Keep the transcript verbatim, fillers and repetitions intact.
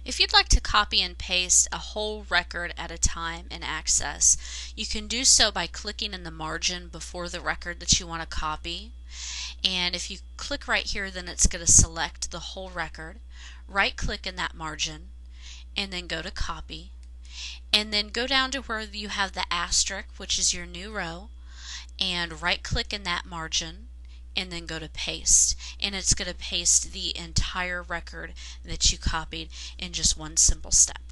If you'd like to copy and paste a whole record at a time in Access, you can do so by clicking in the margin before the record that you want to copy. And if you click right here, then it's going to select the whole record. Right click in that margin and then go to copy. And then go down to where you have the asterisk, which is your new row, and right click in that margin and then go to paste, and it's going to paste the entire record that you copied in just one simple step.